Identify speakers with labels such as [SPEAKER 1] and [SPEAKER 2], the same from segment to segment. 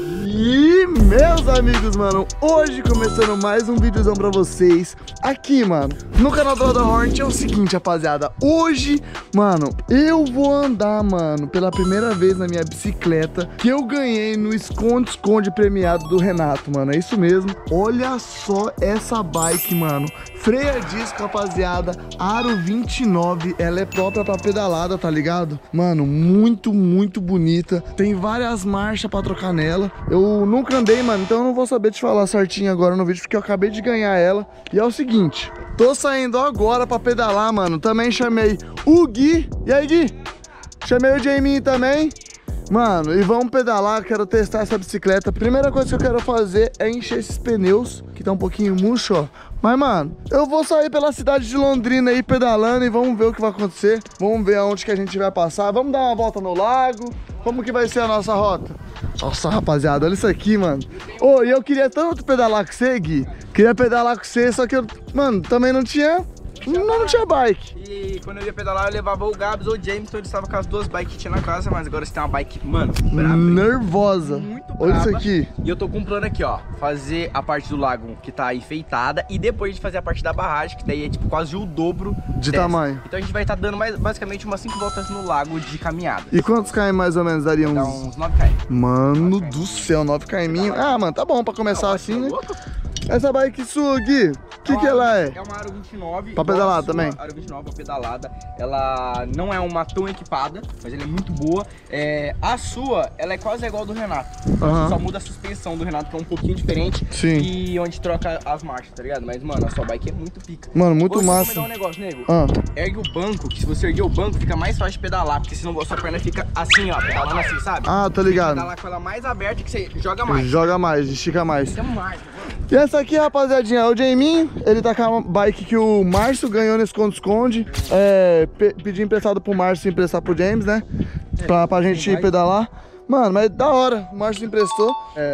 [SPEAKER 1] E meus amigos, mano, hoje começando mais um videozão pra vocês aqui, mano, no canal do Roda Hornet. É o seguinte, rapaziada, hoje, mano, eu vou andar, mano, pela primeira vez na minha bicicleta que eu ganhei no esconde-esconde premiado do Renato, mano, é isso mesmo. Olha só essa bike, mano, freio a disco, rapaziada, aro 29, ela é própria pra pedalada, tá ligado? Mano, muito bonita, tem várias marchas pra trocar nela. Eu nunca andei, mano, então eu não vou saber te falar certinho agora no vídeo, porque eu acabei de ganhar ela. E é o seguinte, tô saindo agora pra pedalar, mano. Também chamei o Gui. E aí, Gui? Chamei o Jaiminho também. Mano, e vamos pedalar, quero testar essa bicicleta. Primeira coisa que eu quero fazer é encher esses pneus, que tá um pouquinho murcho, ó. Mas, mano, eu vou sair pela cidade de Londrina aí pedalando e vamos ver o que vai acontecer. Vamos ver aonde que a gente vai passar. Vamos dar uma volta no lago. Como que vai ser a nossa rota? Nossa, rapaziada, olha isso aqui, mano. Ô, e eu queria tanto pedalar com você, Gui. Queria pedalar com você, só que eu, mano, também não tinha bike.
[SPEAKER 2] E quando eu ia pedalar, eu levava o Gabs ou o James, então ele estava com as duas bikes que tinha na casa, mas agora você tem uma bike, mano, braba,
[SPEAKER 1] nervosa.
[SPEAKER 2] Muito braba.
[SPEAKER 1] Olha isso aqui.
[SPEAKER 2] E eu tô com um plano aqui, ó, fazer a parte do lago que tá enfeitada e depois de fazer a parte da barragem, que daí é tipo quase o dobro
[SPEAKER 1] de
[SPEAKER 2] dessa.
[SPEAKER 1] Tamanho.
[SPEAKER 2] Então a gente vai estar dando basicamente umas 5 voltas no lago de caminhada.
[SPEAKER 1] E quantos km mais ou menos daria?
[SPEAKER 2] Dá uns 9 km.
[SPEAKER 1] Mano do céu, 9 km. Ah, mano, tá bom pra começar assim, né? Essa bike sua, Gui, o que ela é?
[SPEAKER 2] É uma Aro 29.
[SPEAKER 1] Pra pedalar também?
[SPEAKER 2] Aro 29 pra pedalada. Ela não é uma tão equipada, mas ela é muito boa. A sua, ela é quase igual ao do Renato. Só muda a suspensão do Renato, que é um pouquinho diferente.
[SPEAKER 1] Sim.
[SPEAKER 2] E onde troca as marchas, tá ligado? Mas, mano, a sua bike é muito pica.
[SPEAKER 1] Mano, muito massa.
[SPEAKER 2] Vou recomendar um negócio, nego. Ergue o banco, que se você erguer o banco, fica mais fácil de pedalar. Porque senão a sua perna fica assim, ó, pedalando assim, sabe?
[SPEAKER 1] Ah, tô ligado.
[SPEAKER 2] Você pedalar com ela mais aberta que você joga mais.
[SPEAKER 1] Joga mais, estica mais.
[SPEAKER 2] Fica mais, mano.
[SPEAKER 1] E essa aqui, rapaziadinha, é o Jaiminho. Ele tá com a bike que o Márcio ganhou no esconde-esconde. Pedi emprestado pro Márcio emprestar pro James, né? Pra gente pedalar. Mano, mas da hora, o Márcio emprestou.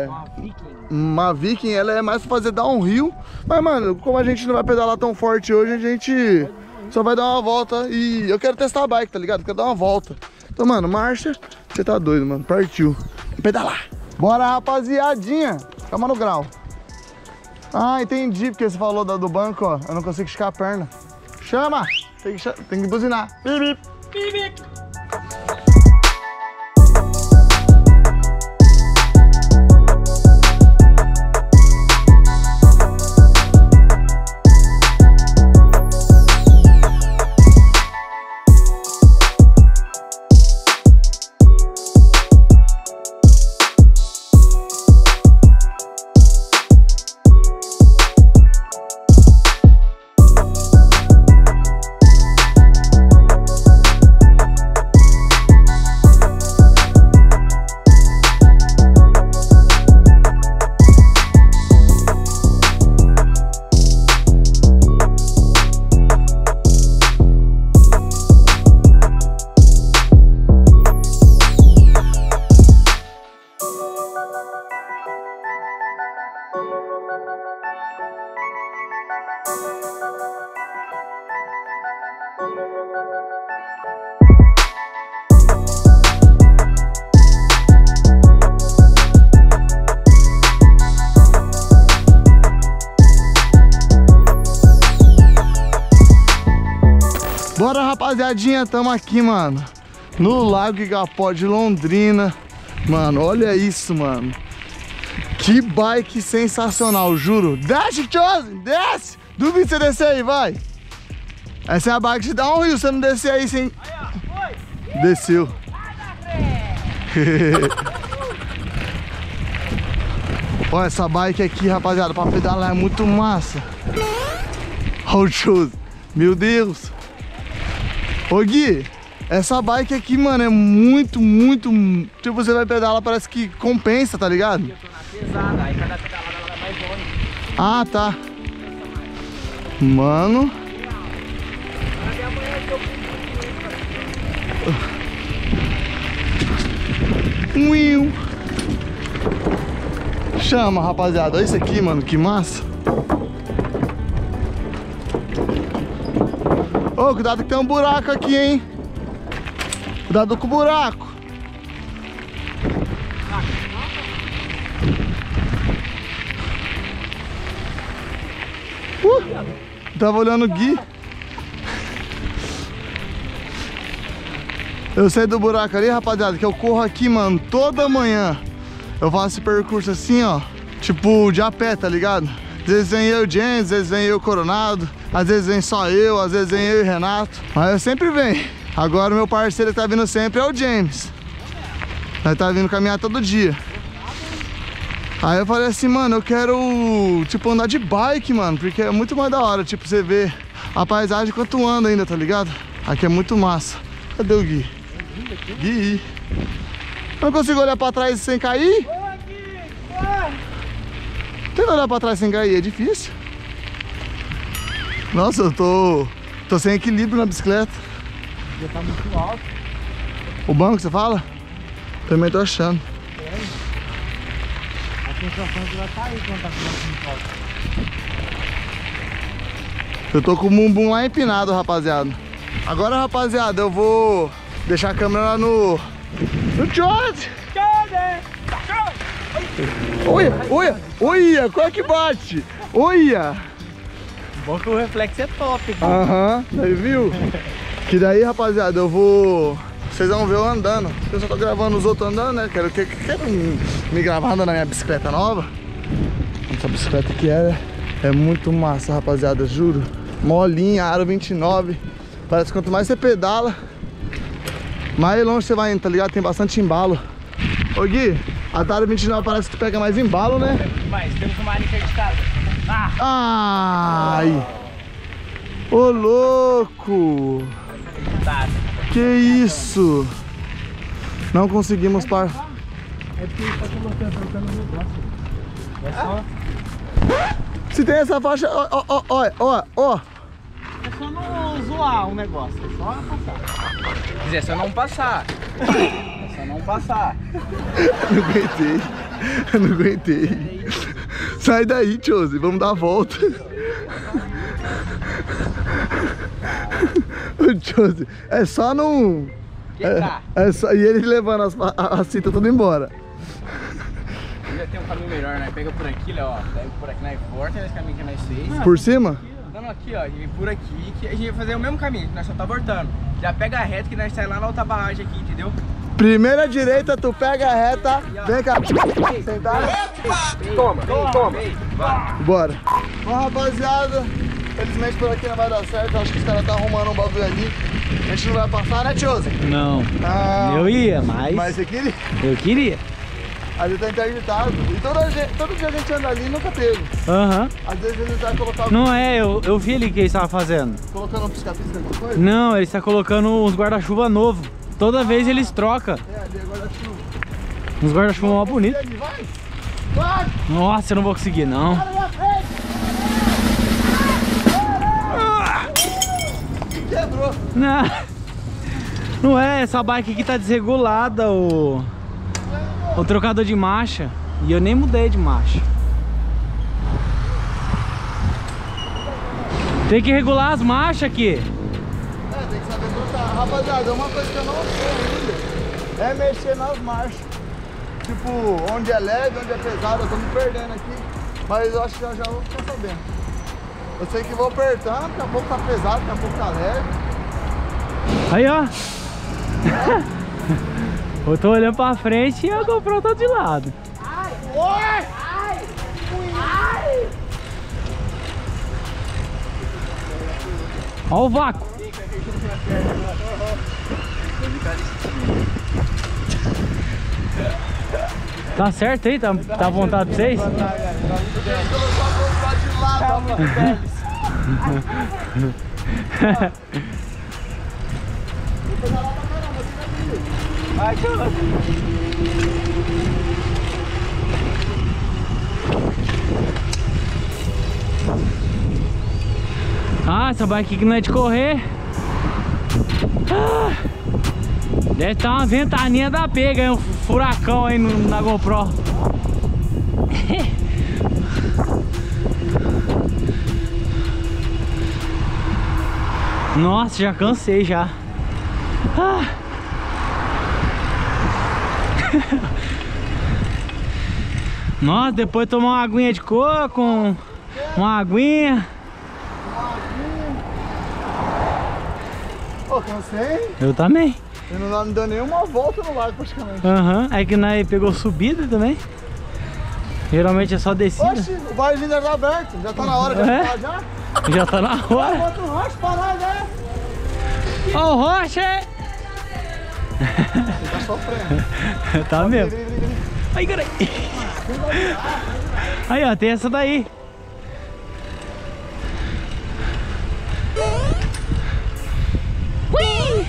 [SPEAKER 1] Uma Viking, ela é mais pra fazer downhill. Mas, mano, como a gente não vai pedalar tão forte hoje, a gente só vai dar uma volta. E eu quero testar a bike, tá ligado? Quero dar uma volta. Então, mano, marcha. Você tá doido, mano. Partiu. Pedalar. Bora, rapaziadinha. Calma no grau. Ah, entendi, porque você falou do banco, ó. Eu não consigo esticar a perna. Chama! Tem que buzinar. Bip, bip. Bip, bip. Bora, rapaziadinha, tamo aqui, mano, no Lago Igapó de Londrina. Mano, olha isso, mano. Que bike sensacional, juro. Desce, Chosen, desce. Duvido você descer aí, vai. Essa é a bike de dar um rio, você não descer aí sem... Desceu. Olha essa bike aqui, rapaziada, pra pedalar é muito massa. Olha o Chosen. Meu Deus. Ô Gui, essa bike aqui, mano, é muito... Tipo, você vai pedalar, parece que compensa, tá ligado?
[SPEAKER 2] Eu tô na pesada, aí cada pedalada ela vai mais longe.
[SPEAKER 1] Ah, tá. Mano. Chama, rapaziada. Olha isso aqui, mano, que massa. Ô, cuidado que tem um buraco aqui, hein? Cuidado com o buraco. tava olhando o Gui. Eu saí do buraco ali, rapaziada, que eu corro aqui, mano, toda manhã. Eu faço esse percurso assim, ó, tipo de a pé, tá ligado? Às vezes vem eu e o James, às vezes vem eu e o Coronado, às vezes vem só eu, às vezes vem eu e o Renato. Mas eu sempre venho. Agora o meu parceiro que tá vindo sempre é o James. Ele tá vindo caminhar todo dia. Aí eu falei assim, mano, eu quero, tipo, andar de bike, mano, porque é muito mais da hora, tipo, você vê a paisagem enquanto anda ainda, tá ligado? Aqui é muito massa. Cadê o Gui? Gui. Eu não consigo olhar pra trás sem cair? Tenta olhar pra trás sem cair, é difícil. Nossa, eu tô sem equilíbrio na bicicleta.
[SPEAKER 2] Já tá muito alto.
[SPEAKER 1] O banco, você fala? Também tô achando.
[SPEAKER 2] A sensação que vai cair quando tá muito alto.
[SPEAKER 1] Eu tô com o bumbum lá empinado, rapaziada. Agora, rapaziada, eu vou deixar a câmera lá no George. Olha, qual é que bate? Olha!
[SPEAKER 2] Bom que o reflexo é top, cara.
[SPEAKER 1] Aham, aí viu? Que daí, rapaziada, eu vou... Vocês vão ver eu andando. Eu só tô gravando os outros andando, né? Quero me gravar andando na minha bicicleta nova. Essa bicicleta aqui é muito massa, rapaziada, juro. Molinha, aro 29. Parece que quanto mais você pedala, mais longe você vai indo, tá ligado? Tem bastante embalo. Ô Gui, a aro 29 parece que tu pega mais embalo, né?
[SPEAKER 2] Mas temos uma área de casa.
[SPEAKER 1] Ai! Ô louco! Que isso? Não conseguimos parar.
[SPEAKER 2] É porque ele tá colocando no braço. É só...
[SPEAKER 1] Se tem essa faixa, ó.
[SPEAKER 2] É só não zoar o negócio, é só passar. Quer dizer, é só não passar. É só não passar.
[SPEAKER 1] Eu não aguentei. Sai daí, Tiozi, vamos dar a volta. O Tiozi, é só não... É só... E ele levando as cintas tudo embora.
[SPEAKER 2] Já tem um caminho melhor, né? Pega por aqui, ó. Pega por aqui, nós volta, esse caminho que nós fez.
[SPEAKER 1] Por cima?
[SPEAKER 2] Não, aqui, ó. A gente vem por aqui, que a gente vai fazer o mesmo caminho, que nós só tá voltando. Já pega a reta que nós sai lá na outra barragem aqui, entendeu?
[SPEAKER 1] Primeira direita, tu pega a reta, vem cá. Sentar?
[SPEAKER 2] Toma.
[SPEAKER 1] Bora. Bom, rapaziada, felizmente por aqui não vai dar certo. Acho que os caras tá arrumando um bagulho ali. A gente não vai passar, né, Tiozi?
[SPEAKER 3] Não. Eu ia, mas...
[SPEAKER 1] Mas você queria?
[SPEAKER 3] Eu queria.
[SPEAKER 1] Ali tá interditado. E todo dia a gente anda ali e nunca teve.
[SPEAKER 3] Aham.
[SPEAKER 1] Às vezes eles vão colocar...
[SPEAKER 3] Não é, eu vi ali o que ele estava fazendo.
[SPEAKER 1] Colocando um pisca-pisca, alguma coisa?
[SPEAKER 3] Não, ele está colocando uns guarda-chuva novo. Toda vez eles trocam.
[SPEAKER 1] É, ali é guarda-chuva.
[SPEAKER 3] Uns guarda-chuva mó bonitos.
[SPEAKER 1] Vai! Vai!
[SPEAKER 3] Nossa, eu não vou conseguir, não.
[SPEAKER 1] Quebrou.
[SPEAKER 3] Não é, essa bike aqui tá desregulada, o trocador de marcha. E eu nem mudei de marcha. Tem que regular as marchas aqui.
[SPEAKER 1] Tem que saber trocar. Rapaziada, uma coisa que eu não sei ainda é mexer nas marchas. Tipo, onde é leve, onde é pesado. Eu tô me perdendo aqui, mas eu acho que já vou ficar sabendo. Eu sei que vou apertando, daqui a pouco tá pesado, daqui a pouco tá leve.
[SPEAKER 3] Aí, ó. Eu tô olhando pra frente e a GoPro tá de lado. Ó o vácuo. Tá certo aí? Tá à vontade pra vocês? Ah, essa bike aqui não é de correr. Deve estar uma ventaninha da pega, hein? Um furacão aí na GoPro. Nossa, já cansei já. Nossa, depois tomar uma aguinha de coco, uma aguinha.
[SPEAKER 1] Pô, cansei.
[SPEAKER 3] Eu também.
[SPEAKER 1] Eu não deu nenhuma volta no lago praticamente.
[SPEAKER 3] Aham, é que nós pegou subida também. Geralmente é só descida.
[SPEAKER 1] Oxi, o barzinho já tá aberto. Já tá na hora de
[SPEAKER 3] É?
[SPEAKER 1] ficar já.
[SPEAKER 3] Já tá na hora.
[SPEAKER 1] Bota o rocha pra nós, né?
[SPEAKER 3] Ó o Rocha!
[SPEAKER 1] Você tá sofrendo.
[SPEAKER 3] Tá mesmo. Ai, carai. Aí, ó, tem essa daí. Ui!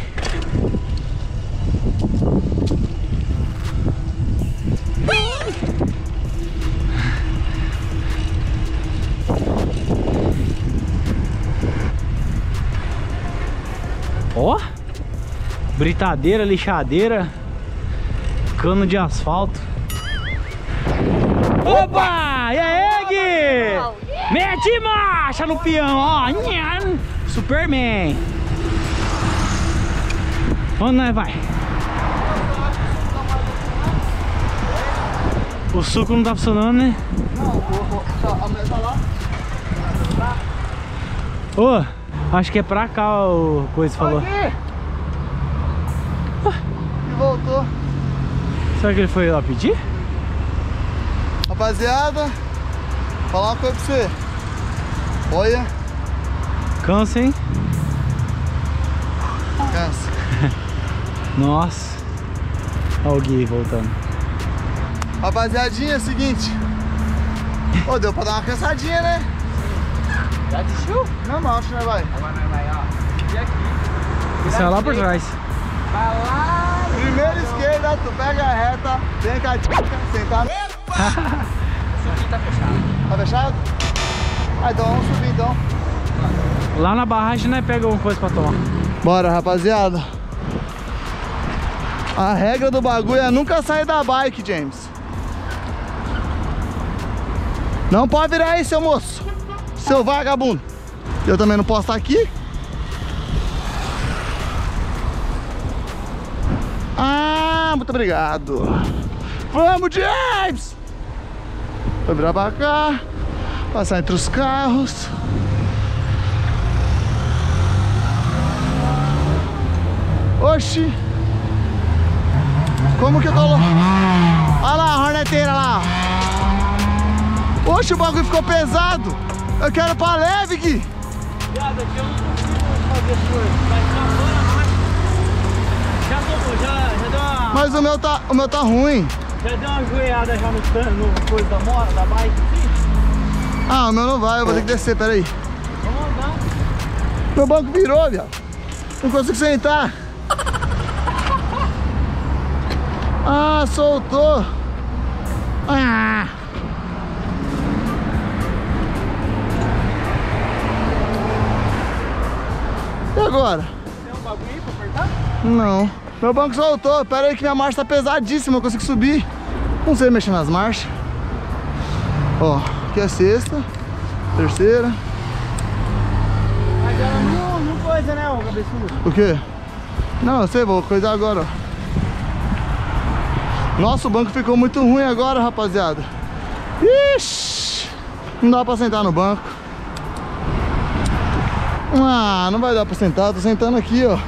[SPEAKER 3] Ó, britadeira, lixadeira, cano de asfalto. Opa! E aí, Gui? Mete marcha no peão, ó. Superman. Onde nós vai? O suco não tá funcionando, né?
[SPEAKER 1] Não, a mesa lá.
[SPEAKER 3] Ô, acho que é pra cá o coisa falou.
[SPEAKER 1] Aqui. E voltou.
[SPEAKER 3] Será que ele foi lá pedir?
[SPEAKER 1] Rapaziada, falar uma coisa pra você. Olha,
[SPEAKER 3] Cansa, hein?
[SPEAKER 1] cansa.
[SPEAKER 3] Nossa. Olha o Gui voltando.
[SPEAKER 1] Rapaziadinha, é o seguinte. Ô, deu pra dar uma cansadinha, né?
[SPEAKER 2] Já desistiu?
[SPEAKER 1] Não, não, acho que não vai.
[SPEAKER 2] Agora nós vai, ó. E aqui.
[SPEAKER 3] Isso é lá por trás.
[SPEAKER 2] Vai lá.
[SPEAKER 1] Primeira esquerda, tu pega a reta, vem com a dica, sentar.
[SPEAKER 2] O suquinho tá fechado.
[SPEAKER 1] Tá fechado? Ah, então vamos subir então.
[SPEAKER 3] Lá na barragem, né? Pega alguma coisa pra tomar.
[SPEAKER 1] Bora, rapaziada. A regra do bagulho é nunca sair da bike, James. Não pode virar aí, seu moço. Seu vagabundo. Eu também não posso estar aqui. Ah, muito obrigado. Vamos, James! Vou virar pra cá. Passar entre os carros. Oxi! Como que eu coloco? Olha lá a horneteira lá. Oxi, o bagulho ficou pesado. Eu quero pra leve, Gui.
[SPEAKER 3] Viado, aqui eu não consigo fazer força. Vai já deu uma...
[SPEAKER 1] Mas o meu tá ruim.
[SPEAKER 3] Já deu uma joelhada já no coisa da moto, da bike, assim?
[SPEAKER 1] Ah, o meu não vai, eu vou ter que descer, peraí.
[SPEAKER 3] Vamos andar.
[SPEAKER 1] Meu banco virou, viado. Não consigo sentar. Ah, soltou. Ah. E agora?
[SPEAKER 2] Tem um bagulho aí pra apertar?
[SPEAKER 1] Não. Meu banco soltou. Pera aí que minha marcha tá pesadíssima, eu consigo subir. Não sei mexer nas marchas. Ó, aqui é a sexta, terceira.
[SPEAKER 3] Mas ela não coisa, né, o cabeçudo?
[SPEAKER 1] O quê? Não, eu sei, vou coisar agora, ó. Nossa, o banco ficou muito ruim agora, rapaziada. Ixi! Não dá pra sentar no banco. Ah, não vai dar pra sentar, tô sentando aqui, ó.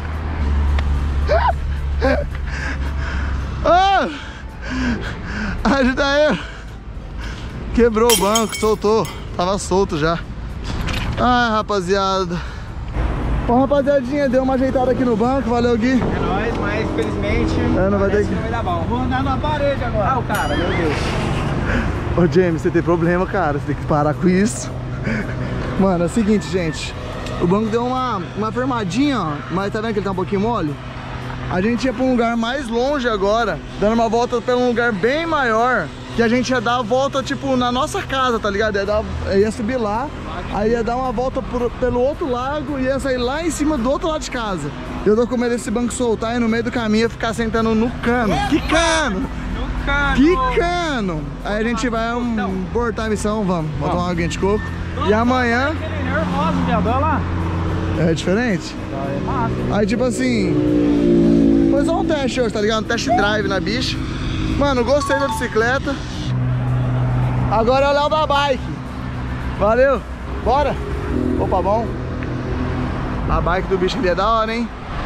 [SPEAKER 1] Ah! Ajuda eu. Quebrou o banco, soltou. Tava solto já. Ai, rapaziada. Bom, rapaziadinha, deu uma ajeitada aqui no banco. Valeu, Gui.
[SPEAKER 2] É nóis, mas infelizmente
[SPEAKER 1] Não vai ter que...
[SPEAKER 2] não vai dar bom.
[SPEAKER 3] Vou andar na parede agora.
[SPEAKER 2] Ah, o cara, meu Deus.
[SPEAKER 1] Ô, James, você tem problema, cara. Você tem que parar com isso. Mano, é o seguinte, gente. O banco deu uma firmadinha, ó. Mas tá vendo que ele tá um pouquinho mole? A gente ia pra um lugar mais longe agora, dando uma volta pra um lugar bem maior, que a gente ia dar a volta, tipo, na nossa casa, tá ligado? Ia subir lá, aí ia dar uma volta pelo outro lago e ia sair lá em cima do outro lado de casa. Eu tô com medo desse banco soltar e no meio do caminho ia ficar sentando no cano. Que cano?
[SPEAKER 2] No cano.
[SPEAKER 1] Que cano! Aí a gente vai abortar a missão, vamos botar uma água de coco. E amanhã...
[SPEAKER 3] Aquele nervoso, viado, olha lá.
[SPEAKER 1] É diferente?
[SPEAKER 3] É massa.
[SPEAKER 1] Aí tipo assim... Foi só um teste hoje, tá ligado? Um test drive na bicha. Mano, gostei da bicicleta. Agora é o Léo da bike. Valeu. Bora? Opa, bom. A bike do bicho ali é da hora, hein?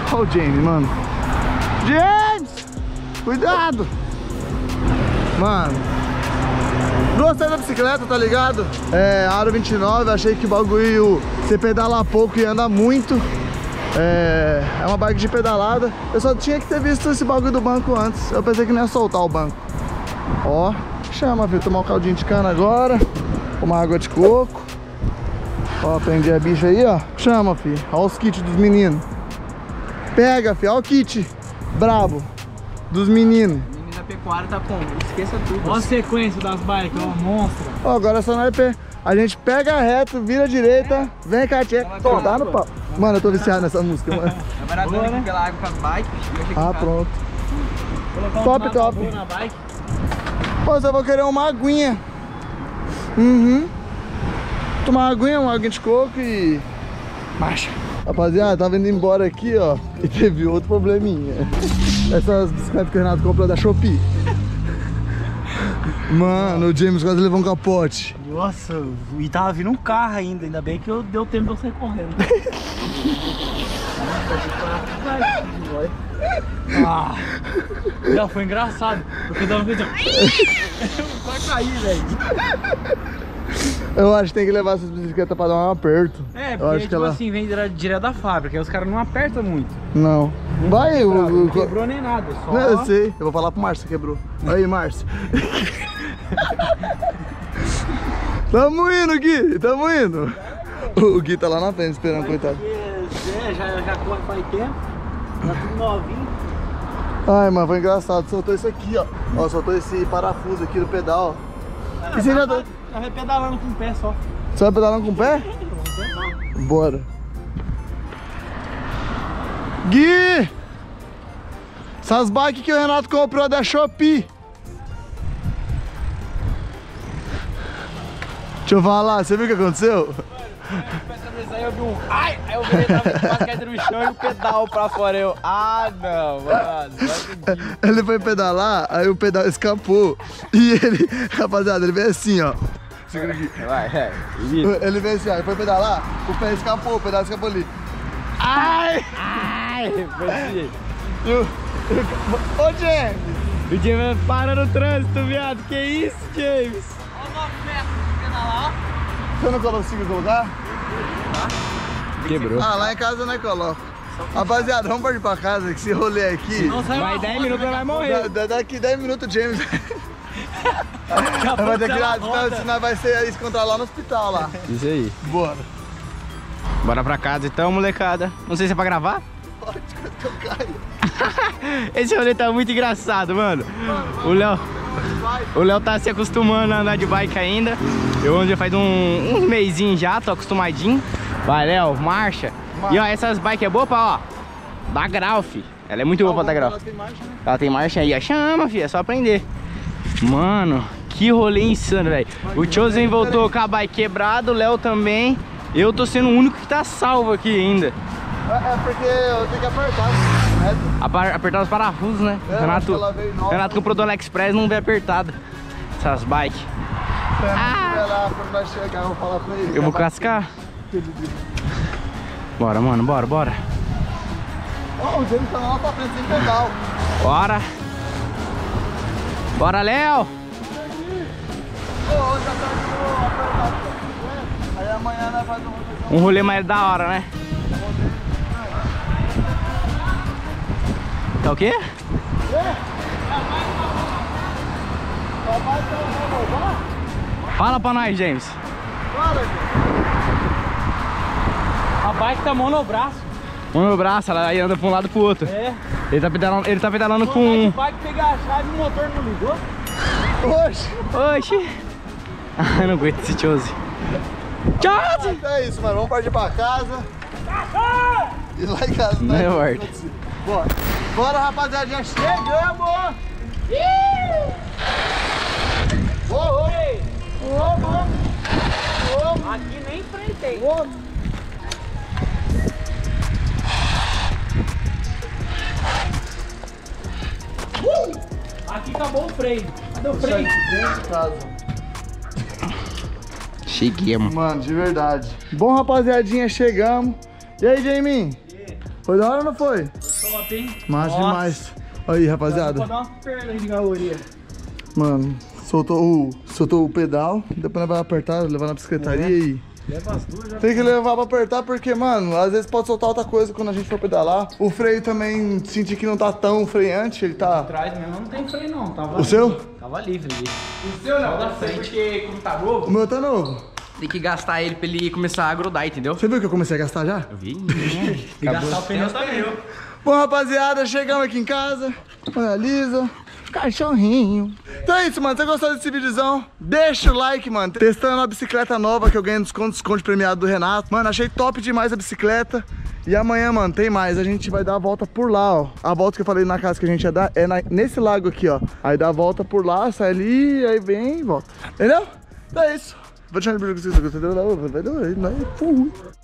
[SPEAKER 1] Olha o James, mano. James! Cuidado! Mano, gostei da bicicleta, tá ligado? É, aro 29, achei que o bagulho, você pedala pouco e anda muito. É uma bike de pedalada. Eu só tinha que ter visto esse bagulho do banco antes. Eu pensei que não ia soltar o banco. Ó, chama, filho. Tomar um caldinho de cana agora. Uma água de coco. Ó, prendi a bicha aí, ó. Chama, filho. Ó os kits dos meninos. Pega, filho. Ó o kit brabo dos meninos.
[SPEAKER 2] Menino da pecuária tá como? Esqueça tudo.
[SPEAKER 3] Olha a sequência das bikes, ó, monstro.
[SPEAKER 1] Ó, agora é só nós a gente pega reto, vira direita, vem cá, tia. Tá no pau. Mano, eu tô viciado nessa música, mano.
[SPEAKER 2] Na verdade, aqui pela água com as bikes.
[SPEAKER 1] Ah, pronto.
[SPEAKER 3] Top,
[SPEAKER 1] top.
[SPEAKER 3] Na bike.
[SPEAKER 1] Pô, eu vou querer uma aguinha. Tomar uma aguinha de coco e... marcha. Rapaziada, tava indo embora aqui, ó. E teve outro probleminha. Essas bicicletas que o Renato comprou da Shopee. Mano, o James quase levou um capote.
[SPEAKER 3] Nossa, e tava vindo um carro ainda bem que deu tempo de eu sair correndo. Ah, já foi engraçado, porque dava uma coisa. Vai cair, velho.
[SPEAKER 1] Eu acho que tem que levar essas bicicletas pra dar um aperto.
[SPEAKER 3] É,
[SPEAKER 1] eu
[SPEAKER 3] porque
[SPEAKER 1] acho que
[SPEAKER 3] tipo
[SPEAKER 1] ela...
[SPEAKER 3] assim, vem direto da fábrica, aí os caras não apertam muito.
[SPEAKER 1] Não. Vai,
[SPEAKER 3] Não quebrou nem nada, só...
[SPEAKER 1] Não, eu sei, eu vou falar pro Márcio que quebrou. Aí, Márcio. Tamo indo, Gui, tamo indo. O Gui tá lá na frente esperando, coitado.
[SPEAKER 3] Já corre faz tempo, tá tudo novinho.
[SPEAKER 1] Ai, mano, foi engraçado. Soltou isso aqui, ó. Ó, soltou esse parafuso aqui do pedal, ó. E você já tá
[SPEAKER 3] pedalando com o pé só.
[SPEAKER 1] Você vai pedalando com o pé? Bora. Gui! Essas bikes que o Renato comprou da Shopee. Deixa eu falar, você viu o que aconteceu?
[SPEAKER 2] Aí eu vi um... Ai! Aí eu vi quase caindo no chão e o pedal pra fora. Eu... Ah, não, mano.
[SPEAKER 1] Ele foi pedalar, aí o pedal escapou. E ele... Rapaziada, ele veio assim, ó.
[SPEAKER 2] Vai.
[SPEAKER 1] Ele veio assim, ó. Ele foi pedalar, o pé escapou, o pedal escapou ali. Ai!
[SPEAKER 2] Foi assim.
[SPEAKER 1] Ô, James!
[SPEAKER 3] O James para no trânsito, viado. Que isso, James?
[SPEAKER 2] Olha o 9 metros de pedalar, ó.
[SPEAKER 1] Você não conseguiu colocar?
[SPEAKER 3] Quebrou.
[SPEAKER 1] Ah, lá em casa eu não coloco. Rapaziada, vamos partir pra casa, que esse rolê aqui...
[SPEAKER 3] Vai 10 minutos e vai morrer.
[SPEAKER 1] Daqui 10 minutos o James... vai ter que ir lá, senão vai ser isso contra lá no hospital lá.
[SPEAKER 2] Isso aí.
[SPEAKER 1] Bora.
[SPEAKER 2] Bora pra casa então, molecada. Não sei se é pra gravar.
[SPEAKER 1] Pode, que eu caio.
[SPEAKER 2] Esse rolê tá muito engraçado, mano. O Léo tá se acostumando a andar de bike ainda. Eu ando já faz um mesinho já, tô acostumadinho. Vai, Léo, marcha. E ó, essas bikes é boa pra, ó, dar grau, fi. Ela é muito boa pra dar grau.
[SPEAKER 1] Ela tem marcha, né?
[SPEAKER 2] Ela tem marcha aí, ó. Chama, fi, é só aprender. Mano, que rolê insano, velho. O Chosen voltou com a bike quebrada, o Léo também. Eu tô sendo o único que tá salvo aqui ainda.
[SPEAKER 1] É porque eu tenho que apertar, né?
[SPEAKER 2] Apertar os parafusos, né? Renato comprou do AliExpress, não veio apertado. Essas bikes.
[SPEAKER 1] Quando nós chegar, eu vou falar pra ele.
[SPEAKER 2] Eu vou cascar. Bora, mano, bora.
[SPEAKER 1] Ó, o James tá lá pra frente sem pedal.
[SPEAKER 2] Bora, Léo.
[SPEAKER 1] Hoje já tá apertado. Aí amanhã nós fazemos
[SPEAKER 2] Um rolê mais da hora, né? Tá o quê? Fala pra nós, James.
[SPEAKER 3] A bike tá mão no braço.
[SPEAKER 2] Mão no braço, ela aí anda pra um lado pro outro.
[SPEAKER 3] É.
[SPEAKER 2] Ele tá pedalando com...
[SPEAKER 3] A bike pegar a chave e o motor não ligou.
[SPEAKER 2] Oxi. Ah, não aguento esse Chose. Chose!
[SPEAKER 1] Então é isso, mano. Vamos partir pra casa. E lá em casa,
[SPEAKER 2] não é morto.
[SPEAKER 1] Bora, rapaziadinha. Chegamos!
[SPEAKER 3] Aqui nem enfrentei. Aqui acabou o freio. Cadê o freio?
[SPEAKER 1] Dentro de casa.
[SPEAKER 2] Cheguemos.
[SPEAKER 1] Mano, de verdade. Bom, rapaziadinha, chegamos. E aí, Jamie? Foi da hora ou não foi?
[SPEAKER 3] Top, hein?
[SPEAKER 1] Massa demais. Aí, rapaziada.
[SPEAKER 3] Vou dar uma perda de caloria.
[SPEAKER 1] Mano, soltou o pedal. Depois vai apertar, levar na bicicletaria e...
[SPEAKER 3] Leva as duas já.
[SPEAKER 1] Tem que levar pra apertar porque, mano, às vezes pode soltar outra coisa quando a gente for pedalar. O freio também, senti que não tá tão freante, ele tá...
[SPEAKER 3] Atrás mesmo não tem freio não, tava
[SPEAKER 1] O
[SPEAKER 3] livre.
[SPEAKER 1] seu?
[SPEAKER 3] Tava livre ali.
[SPEAKER 2] O seu não, da frente, porque como tá
[SPEAKER 1] O
[SPEAKER 2] novo,
[SPEAKER 1] meu tá novo.
[SPEAKER 2] tem que gastar ele pra ele começar a grudar, entendeu?
[SPEAKER 1] Você viu que eu comecei a gastar já?
[SPEAKER 2] Eu vi.
[SPEAKER 3] E gastar o pneu também.
[SPEAKER 1] Bom, rapaziada, chegamos aqui em casa. Olha a Lisa. Cachorrinho. Então é isso, mano. Se você gostou desse videozão, deixa o like, mano. Testando a bicicleta nova que eu ganhei no desconto premiado do Renato. Mano, achei top demais a bicicleta. E amanhã, mano, tem mais. A gente vai dar a volta por lá, ó. A volta que eu falei na casa que a gente ia dar é nesse lago aqui, ó. Aí dá a volta por lá, sai ali, aí vem e volta. Entendeu? Então é isso. Vou deixar no vídeo que vocês gostaram. Fui.